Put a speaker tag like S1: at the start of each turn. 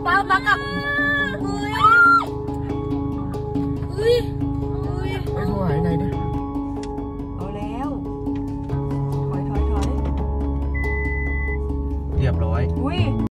S1: ป้ากลับอุ้ย
S2: ไปโทรหาไหนดิ
S1: เอาแล้วถอย
S2: เรียบร้อย
S1: อุ้ย